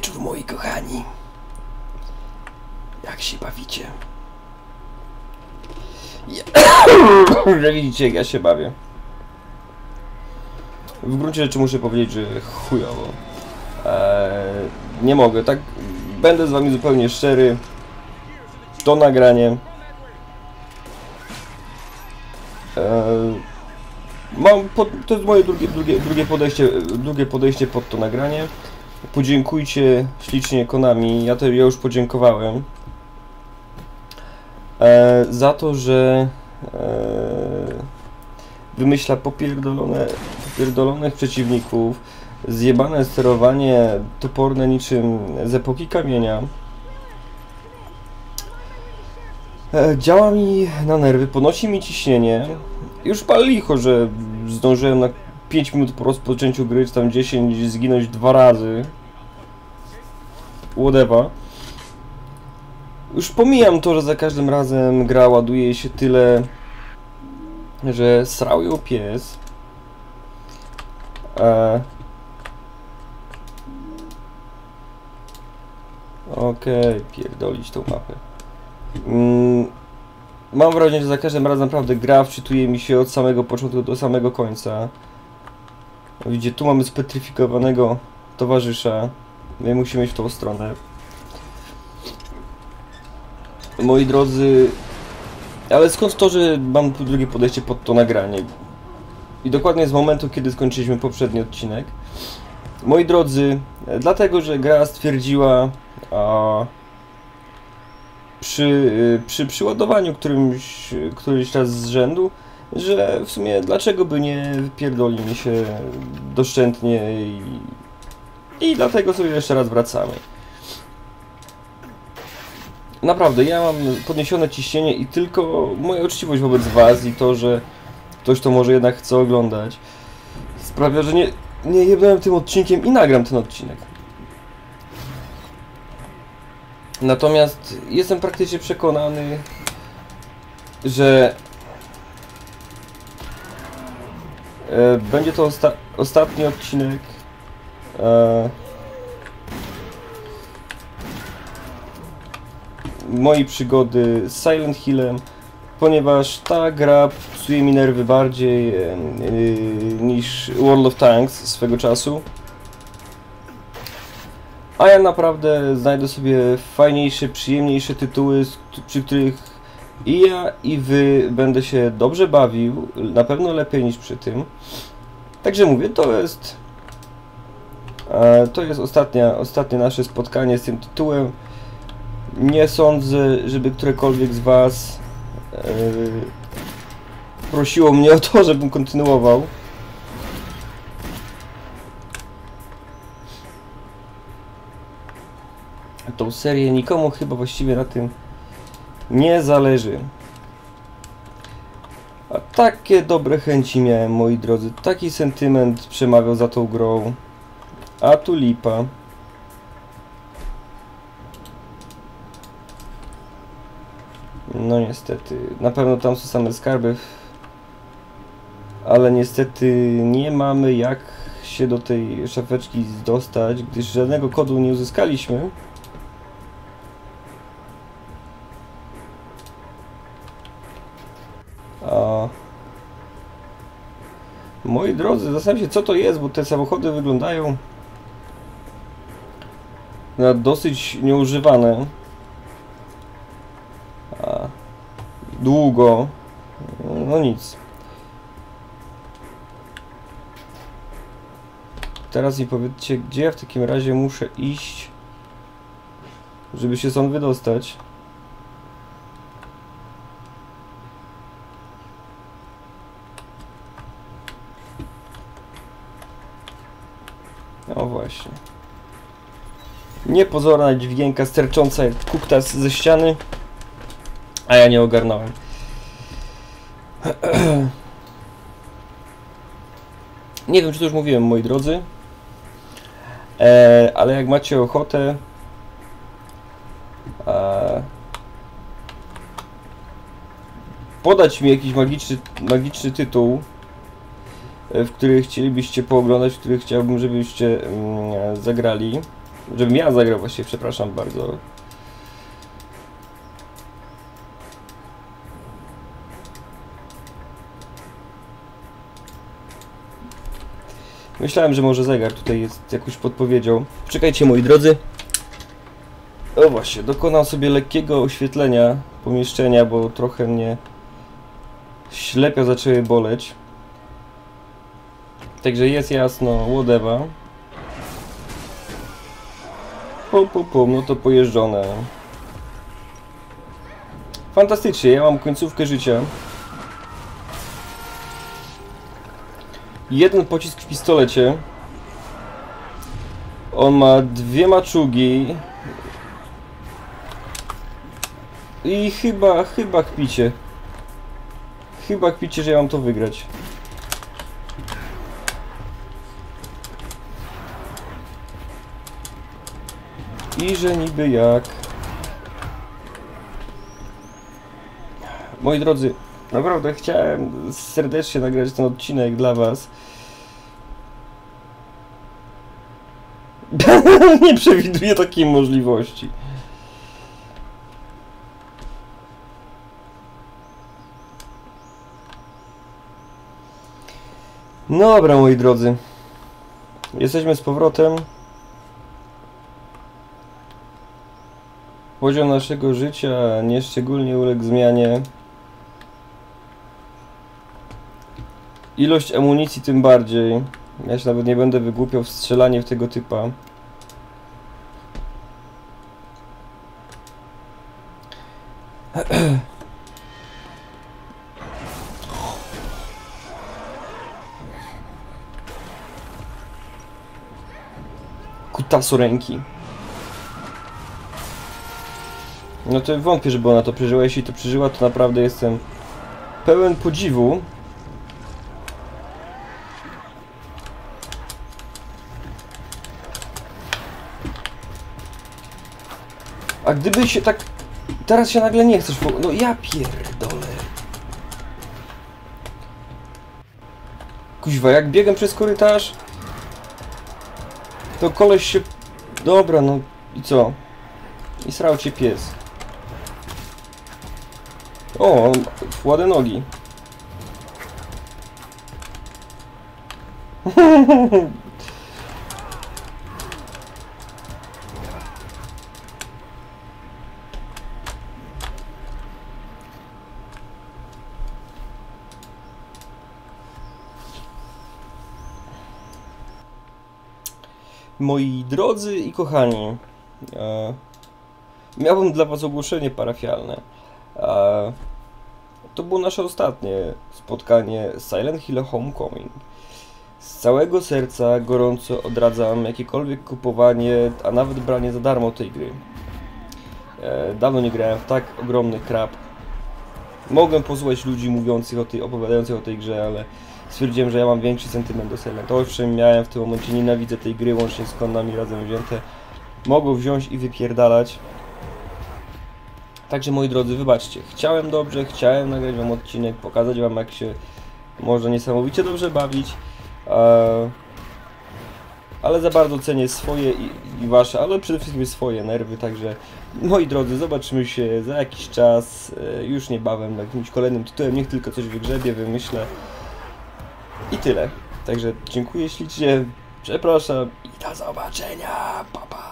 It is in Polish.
wieczór, moi kochani. Jak się bawicie? Że widzicie, jak ja się bawię. W gruncie rzeczy muszę powiedzieć, że chujowo. Nie mogę, tak będę z wami zupełnie szczery. To nagranie to jest moje drugie podejście pod to nagranie. Podziękujcie ślicznie Konami, ja już podziękowałem za to, że wymyśla popierdolonych przeciwników, zjebane sterowanie toporne niczym z epoki kamienia. Działa mi na nerwy, podnosi mi ciśnienie. Już pal licho, że zdążyłem na 5 minut po rozpoczęciu gry, czy tam 10, zginąć 2 razy. Whatever. Już pomijam to, że za każdym razem gra ładuje się tyle, że srał ją pies. Okej, pierdolić tą mapę. Mam wrażenie, że za każdym razem naprawdę gra wczytuje mi się od samego początku do samego końca. Widzicie, tu mamy spetryfikowanego towarzysza. My musimy iść w tą stronę. Moi drodzy, ale skąd to, że mam drugie podejście pod to nagranie? I dokładnie z momentu, kiedy skończyliśmy poprzedni odcinek. Moi drodzy, dlatego, że gra stwierdziła przy przyładowaniu któryś raz z rzędu, że w sumie dlaczego by nie wypierdoli mi się doszczętnie i dlatego sobie jeszcze raz wracamy. Naprawdę, ja mam podniesione ciśnienie i tylko moja uczciwość wobec was i to, że ktoś to może jednak chce oglądać, sprawia, że nie jebnąłem tym odcinkiem i nagram ten odcinek. Natomiast jestem praktycznie przekonany, że będzie to ostatni odcinek mojej przygody z Silent Hillem, ponieważ ta gra psuje mi nerwy bardziej niż World of Tanks swego czasu. A ja naprawdę znajdę sobie fajniejsze, przyjemniejsze tytuły, przy których i ja, i wy będę się dobrze bawił, na pewno lepiej niż przy tym. Także mówię, to jest ostatnie nasze spotkanie z tym tytułem. Nie sądzę, żeby którekolwiek z was prosiło mnie o to, żebym kontynuował. Tą serię, nikomu chyba właściwie na tym nie zależy. A takie dobre chęci miałem, moi drodzy, taki sentyment przemawiał za tą grą, a tu lipa. No niestety, na pewno tam są same skarby, ale niestety nie mamy jak się do tej szafeczki dostać, gdyż żadnego kodu nie uzyskaliśmy. Moi drodzy, zastanawiam się, co to jest, bo te samochody wyglądają na dosyć nieużywane. Długo. No nic. Teraz mi powiedzcie, gdzie ja w takim razie muszę iść, żeby się stąd wydostać. O właśnie. Niepozorna dźwięka stercząca jak kuktas ze ściany, a ja nie ogarnąłem. Nie wiem, czy to już mówiłem, moi drodzy, ale jak macie ochotę podać mi jakiś magiczny tytuł, w który chcielibyście pooglądać, w który chciałbym, żebyście zagrali, Żebym ja zagrał właściwie, przepraszam bardzo. Myślałem, że może zegar tutaj jest jakąś podpowiedzią. Czekajcie, moi drodzy. O właśnie, dokonam sobie lekkiego oświetlenia pomieszczenia, bo trochę mnie ślepia zaczęły boleć. Także jest jasno, whatever. No to pojeżdżone. Fantastycznie, ja mam końcówkę życia. Jeden pocisk w pistolecie. On ma 2 maczugi. I chyba kpicie. Chyba kpicie, że ja mam to wygrać. I że niby jak. Moi drodzy, naprawdę chciałem serdecznie nagrać ten odcinek dla was. Nie przewiduję takiej możliwości. Dobra, moi drodzy. Jesteśmy z powrotem. Poziom naszego życia nieszczególnie uległ zmianie. Ilość amunicji tym bardziej. Ja się nawet nie będę wygłupiał w strzelanie w tego typa. Kutasu ręki. No to wątpię, żeby ona to przeżyła. Jeśli to przeżyła, to naprawdę jestem pełen podziwu. A gdyby się tak... Teraz się nagle nie chcesz... No ja pierdolę. Kuźwa, jak biegam przez korytarz, to koleś się... Dobra, no i co? I srał cię pies. O, ładne nogi. Moi drodzy i kochani, miałbym dla was ogłoszenie parafialne. To było nasze ostatnie spotkanie Silent Hill Homecoming. Z całego serca gorąco odradzam jakiekolwiek kupowanie, a nawet branie za darmo tej gry. Dawno nie grałem w tak ogromny krab. Mogłem posłuchać ludzi mówiących o tej, opowiadających o tej grze, ale stwierdziłem, że ja mam większy sentyment do Silent. Owszem, miałem w tym momencie, nienawidzę tej gry, łącznie z konami razem wzięte. Mogą wziąć i wypierdalać. Także moi drodzy, wybaczcie, chciałem dobrze, chciałem nagrać wam odcinek, pokazać wam, jak się można niesamowicie dobrze bawić, ale za bardzo cenię swoje i wasze, ale przede wszystkim swoje nerwy, także moi drodzy, zobaczymy się za jakiś czas, już niebawem, na jakimś kolejnym tytułem, niech tylko coś wygrzebie, wymyślę i tyle. Także dziękuję ślicznie, przepraszam i do zobaczenia, pa pa!